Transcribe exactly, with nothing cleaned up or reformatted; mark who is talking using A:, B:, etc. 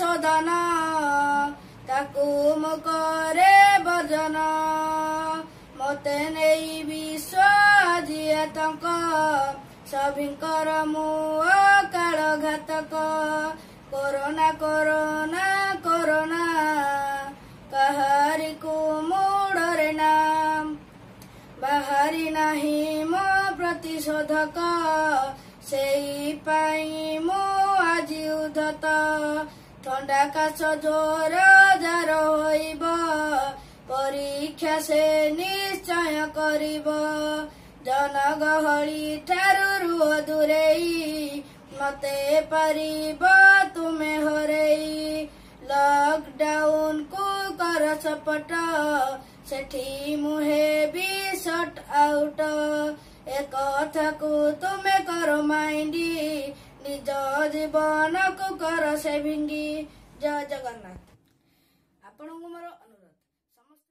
A: ଶୋଧନ ତାକୁ ମୁଁ କରେ ବର୍ଜନ ମତେ ନେଇ ବିଶ୍ୱ ଆଜି ଆତଙ୍କ ସଭିଙ୍କର ମୁଁ ଅକାଳ ଘାତକ କରୋନା କରୋନା କରୋନା କାହାରିକୁ ମୁଁ ଡରେ ନା ବାହାରି ନାହିଁ ମୋ ପ୍ରତିଶୋଧକ ସେଇପାଇଁ ମୁଁ ଆଜି ଉଦ୍ଧତ ଥଣ୍ଡା କାଶ ଜ୍ୱର ଜାର ହୋଇବ ପରୀକ୍ଷା ସେ ନିଶ୍ଚୟ କରିବ ଜନଗହଳି ଠାରୁ ରୁହ ଦୂରେଇ ମତେ ପାରିବ ତୁମେ ହରେଇ ଲକଡାଉନ କୁ କର ସପଟ ସେଠି ମୁଁ ହେବି ସଟ୍ ଆଉଟ ଏ କଥାକୁ ତୁମେ କର ମାଇଣ୍ଡି ନିଜ ଜୀବନକୁ କର ସେଭିଙ୍ଗ। ଜୟ ଜଗନ୍ନାଥ। ଆପଣଙ୍କୁ ମୋର ଅନୁରୋଧ।